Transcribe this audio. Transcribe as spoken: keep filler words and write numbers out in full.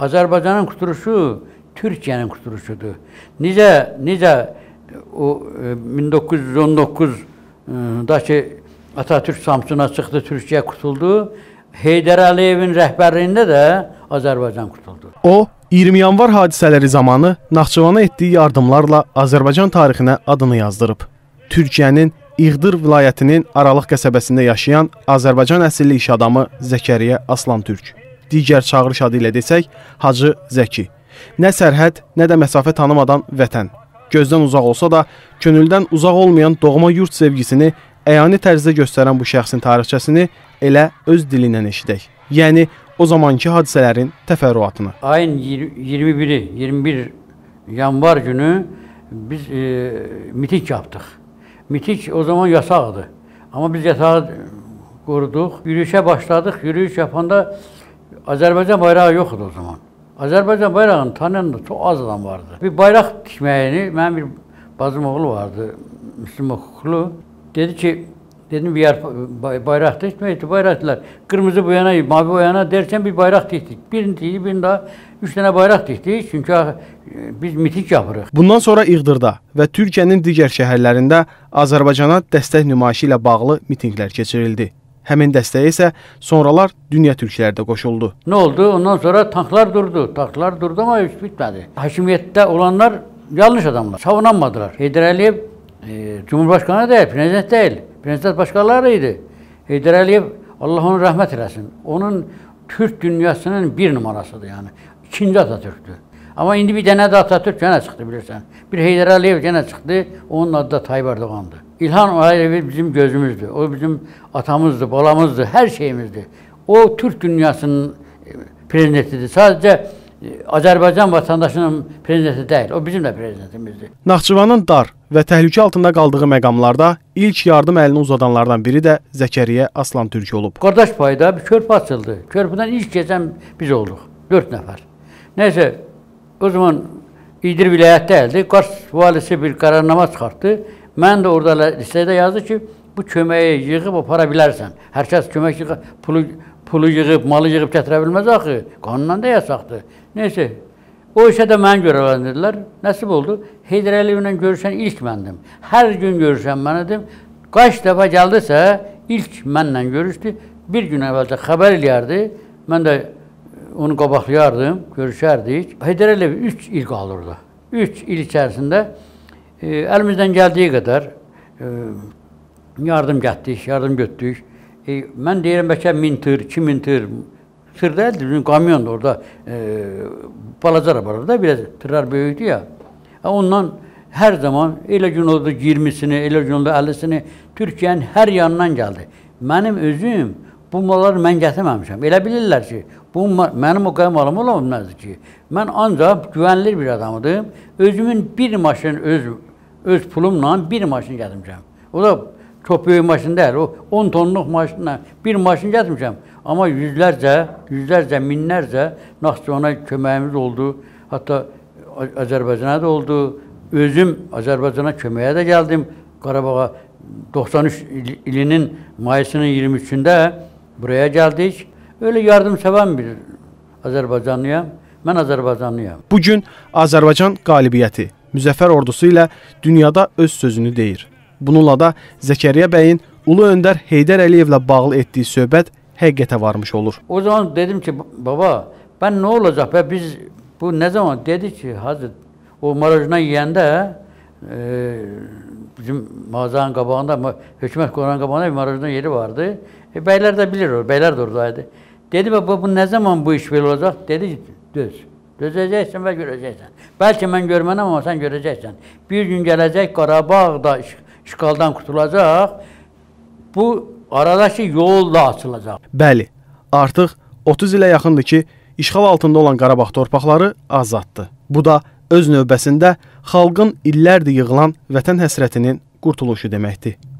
Azərbaycanın qurtuluşu Türkiyənin qurtuluşudur. Necə, necə o min doqquz yüz on doqquzda Atatürk Samsuna çıxdı, Türkiyə qurtuldu. Heydər Əliyevin rəhbərliyində də Azərbaycan qurtuldu. O, iyirmi yanvar hadisələri zamanı Naxçıvana etdiyi yardımlarla Azərbaycan tarixinə adını yazdırıb. Türkiyənin İğdır vilayətinin Aralıq qəsəbəsində yaşayan Azərbaycan əsilli iş adamı Zəkəriyyə Aslantürk. Digər çağırış adı ilə desək, Hacı Zəki. Nə sərhəd, nə də məsafə tanımadan vətən. Gözdən uzaq olsa da, könüldən uzaq olmayan doğma yurt sevgisini əyani tərzdə göstərən bu şəxsin tarixçəsini elə öz dilindən eşidək. Yəni, o zamanki hadisələrin təfərrüatını. Ayın iyirmi biri, iyirmi bir yanvar günü biz e, miting yapdıq. Miting o zaman yasaqdı. Amma biz yasağı qoruduq. Yürüyüşə başladıq. Yürüyüş yapanda Azərbaycan bayrağı yoxdu o zaman. Azərbaycan bayrağını tanıyan da çox az adam vardı. Bir bayraq tikməyini, mənim bir bacım oğlu vardı, Müslüm hukuklu. Dedi ki, dedim bir yer bayraq tikməkdir, bayraqdılar. Qırmızı bu yana, mavi o yana derken bir bayraq tikdik. Birini tikdik, birini daha üç tane bayraq tikdik. Çünki biz miting yapırıq. Bundan sonra İğdırda və Türkiyənin digər şəhərlərində Azərbaycana dəstək nümayişi ilə bağlı mitinglər keçirildi. Həmin dəstəyə isə sonralar dünya türkləri də qoşuldu. Nə oldu? Ondan sonra tanklar durdu. Tanklar durdu ama hiç bitmədi. Hakimiyyətdə olanlar yanlış adamlar. Savunamadılar. Heydər Əliyev e, Cumhurbaşkanı deyil, prezident deyil. Prezident başkalarıydı. Heydər Əliyev, Allah onu rəhmət eləsin. Onun Türk dünyasının bir numarasıdır yani. İkinci Atatürk'tür. Ama indi bir dənə də Atatürk gene çıktı bilirsən. Bir Heydər Əliyev gene çıktı. Onun adı da Tayyip Erdoğan'dı. İlhan Əliyev bizim gözümüzdür. O bizim atamızdır, balamızdır, her şeyimizdir. O Türk dünyasının prezidentidir. Sadece Azərbaycan vətəndaşının prezidenti deyil. O bizim də prezidentimizdir. Naxçıvanın dar və təhlükə altında qaldığı məqamlarda ilk yardım əlini uzadanlardan biri də Zəkəriyyə Aslantürk olub. Qardaş payda bir körpü açıldı. Körpüdən ilk keçən biz olduq. Dörd nəfər. Neyse, o zaman İğdır vilayətdəydi. Qars valisi bir qərarnama çıxartdı. Mən də orada listədə yazdı ki, bu köməyi yığıb apara bilərsən. Hər kəs kömək yığıb, pulu, pulu yığıb, malı yığıb gətirə bilməz axı. Qanundan da yasaqdır. Neyse, o işə də mən görevləndirdilər. Nəsib oldu. Heydər Əliyevlə görüşən ilk məndim. Hər gün görüşən mən idim. Qaç dəfə gəldisə, ilk mənlə görüşdü. Bir gün əvvəlcə xəbər eləyərdi. Mən də onu qabaqlayardım, görüşərdik. Heydər Əliyev üç il qalırdı. Üç il içərisində e, əlimizdən gəldiyi qədər e, yardım getdik, yardım götürdük. E, mən deyirəm, bəlkə min tır, iki min tır, tır deyildi, bizim kamyon da orada e, balaca arabalar da biraz tırlar böyüdü ya. E, ondan hər zaman elə gün oldu iyirmisini, elə gün oldu əllisini Türkiyənin hər yanından gəldi. Mənim özüm bu malları mən gətirməmişəm. Elə bilirlər ki, bu mənim o qədər malım ola bilməzdi ki. Mən ancaq güvənilir bir adamıdım. Özümün bir maşın, öz, öz pulumla bir maşın gətirmişəm. O da çok büyük maşın değil, o on tonluq maşınla bir maşın gətirmişəm. Amma yüzlərcə, yüzlərcə, minlərcə Naxçıvana köməyimiz oldu. Hatta Azərbaycana da oldu. Özüm Azərbaycana köməyə də gəldim. Qarabağa doxsan üç ilinin mayısının iyirmi üçündə buraya geldik. Öyle yardımseven bir Azərbaycanlıyam. Mən Azərbaycanlıyam. Bugün Azərbaycan qalibiyyəti, müzəffər ordusu ilə dünyada öz sözünü deyir. Bununla da Zəkəriyyə bəyin Ulu Öndər Heydər Əliyevlə bağlı etdiyi söhbət həqiqətə varmış olur. O zaman dedim ki, baba, ben ne olacak? Be? Biz bu ne zaman? Dedi ki, hazır o marajına yiyəndə e, bizim mağazanın qabağında, hökumət qoranın qabağında bir marajına yeri vardı. E, bəylər də bilir o, bəylər də oradaydı. Dedi, baba, bu ne zaman bu iş belə olacaq? Dedi, döz. Dözəcəksən və görəcəksən. Bəlkə mən görmənəm, amma sən görəcəksən. Bir gün gələcək, Qarabağ da işğaldan qutulacaq. Bu aradakı yol da açılacaq. Bəli, artıq otuz ilə yaxındır ki, işğal altında olan Qarabağ torpaqları azaddır. Bu da öz növbəsində xalqın illərdir yığılan vətən həsrətinin qurtuluşu deməkdir.